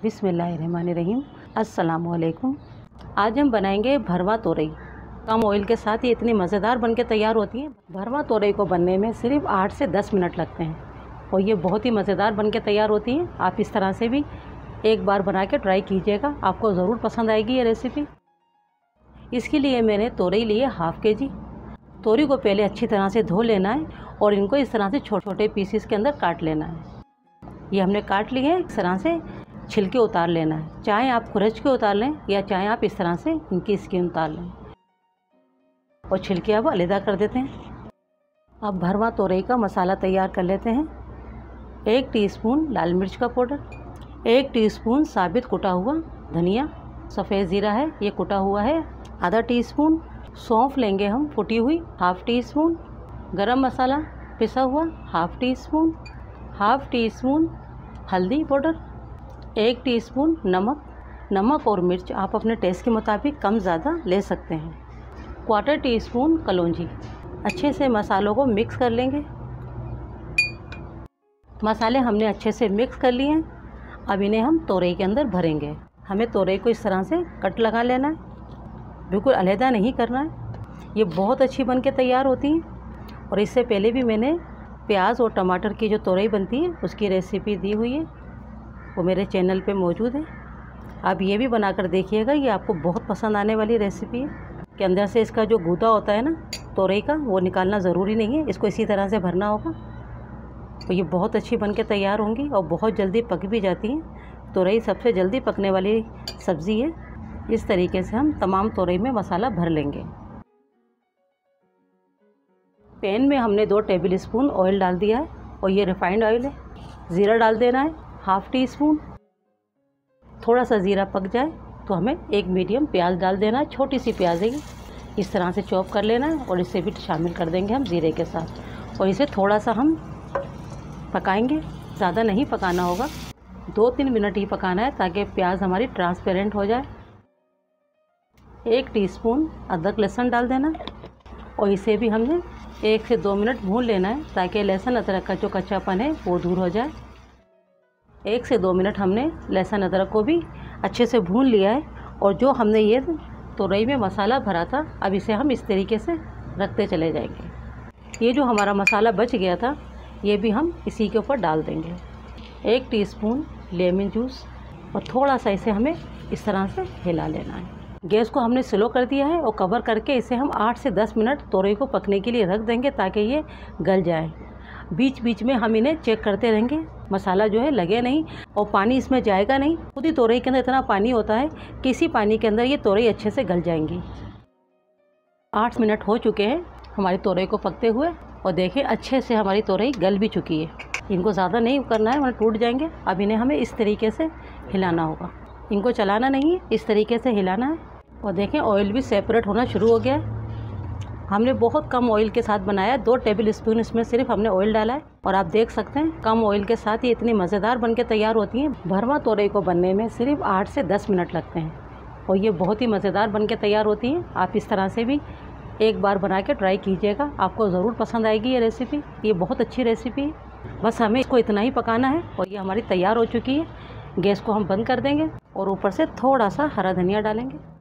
बिस्मिल्लाहिर्रहमानिर्रहीम। अस्सलामुअलैकुम। आज हम बनाएंगे भरवा तोरई। कम ऑयल के साथ ये इतनी मज़ेदार बनके तैयार होती है। भरवा तोरई को बनने में सिर्फ 8 से 10 मिनट लगते हैं और ये बहुत ही मज़ेदार बनके तैयार होती है। आप इस तरह से भी एक बार बना के ट्राई कीजिएगा, आपको ज़रूर पसंद आएगी ये रेसिपी। इसके लिए मैंने तोरई लिए हाफ़ केजी। तोरई को पहले अच्छी तरह से धो लेना है और इनको इस तरह से छोटे छोटे पीसेस के अंदर काट लेना है। ये हमने काट लिए हैं। इस तरह से छिलके उतार लेना है, चाहे आप खुरच के उतार लें या चाहे आप इस तरह से इनकी स्किन उतार लें। और छिलके अब अलग कर देते हैं। अब भरवा तोरई का मसाला तैयार कर लेते हैं। 1 टीस्पून लाल मिर्च का पाउडर, 1 टीस्पून साबित कुटा हुआ धनिया, सफ़ेद ज़ीरा है ये कुटा हुआ है, आधा टीस्पून सौंफ लेंगे हम कुटी हुई, हाफ़ टीस्पून गरम मसाला पिसा हुआ, हाफ़ टी स्पून हल्दी पाउडर, 1 टीस्पून नमक और मिर्च आप अपने टेस्ट के मुताबिक कम ज़्यादा ले सकते हैं, 1/4 टीस्पून कलौंजी। अच्छे से मसालों को मिक्स कर लेंगे। मसाले हमने अच्छे से मिक्स कर लिए हैं। अब इन्हें हम तोरई के अंदर भरेंगे। हमें तोरई को इस तरह से कट लगा लेना है, बिल्कुल अलहदा नहीं करना है। ये बहुत अच्छी बन के तैयार होती हैं और इससे पहले भी मैंने प्याज और टमाटर की जो तोरई बनती है उसकी रेसिपी दी हुई है, वो मेरे चैनल पे मौजूद है। आप ये भी बनाकर देखिएगा, ये आपको बहुत पसंद आने वाली रेसिपी है। कि अंदर से इसका जो गूदा होता है ना तोरई का, वो निकालना ज़रूरी नहीं है, इसको इसी तरह से भरना होगा। तो ये बहुत अच्छी बन के तैयार होंगी और बहुत जल्दी पक भी जाती हैं। तोरई सबसे जल्दी पकने वाली सब्ज़ी है। इस तरीके से हम तमाम तोरई में मसाला भर लेंगे। पैन में हमने 2 टेबल स्पून ऑयल डाल दिया है और ये रिफाइंड ऑयल है। ज़ीरा डाल देना है हाफ़ टी स्पून। थोड़ा सा ज़ीरा पक जाए तो हमें 1 मीडियम प्याज डाल देना है, छोटी सी प्याज है। इस तरह से चॉप कर लेना है और इसे भी शामिल कर देंगे हम ज़ीरे के साथ और इसे थोड़ा सा हम पकाएंगे, ज़्यादा नहीं पकाना होगा, 2-3 मिनट ही पकाना है ताकि प्याज हमारी ट्रांसपेरेंट हो जाए। 1 टीस्पून अदरक लहसुन डाल देना और इसे भी हमने 1 से 2 मिनट भून लेना है ताकि लहसुन अदरक का जो कच्चापन है वो दूर हो जाए। 1 से 2 मिनट हमने लहसुन अदरक को भी अच्छे से भून लिया है और जो हमने ये तोरई में मसाला भरा था, अब इसे हम इस तरीके से रखते चले जाएंगे। ये जो हमारा मसाला बच गया था ये भी हम इसी के ऊपर डाल देंगे। 1 टीस्पून लेमन जूस और थोड़ा सा इसे हमें इस तरह से हिला लेना है। गैस को हमने स्लो कर दिया है और कवर करके इसे हम 8 से 10 मिनट तोरई को पकने के लिए रख देंगे ताकि ये गल जाए। बीच बीच में हम इन्हें चेक करते रहेंगे, मसाला जो है लगे नहीं और पानी इसमें जाएगा नहीं। खुद ही तोरई के अंदर इतना पानी होता है कि इसी पानी के अंदर ये तोरई अच्छे से गल जाएंगी। 8 मिनट हो चुके हैं हमारी तोरई को पकते हुए और देखें अच्छे से हमारी तोरई गल भी चुकी है। इनको ज़्यादा नहीं करना है वरना टूट जाएंगे। अब इन्हें हमें इस तरीके से हिलाना होगा, इनको चलाना नहीं है, इस तरीके से हिलाना है। और देखें ऑयल भी सेपरेट होना शुरू हो गया है। हमने बहुत कम ऑयल के साथ बनाया, 2 टेबल स्पून इसमें सिर्फ हमने ऑयल डाला है और आप देख सकते हैं कम ऑयल के साथ ये इतनी मज़ेदार बनके तैयार होती हैं। भरवा तोरई को बनने में सिर्फ 8 से 10 मिनट लगते हैं और ये बहुत ही मज़ेदार बनके तैयार होती हैं। आप इस तरह से भी एक बार बना के ट्राई कीजिएगा, आपको ज़रूर पसंद आएगी ये रेसिपी। ये बहुत अच्छी रेसिपी है। बस हमें इसको इतना ही पकाना है और ये हमारी तैयार हो चुकी है। गैस को हम बंद कर देंगे और ऊपर से थोड़ा सा हरा धनिया डालेंगे।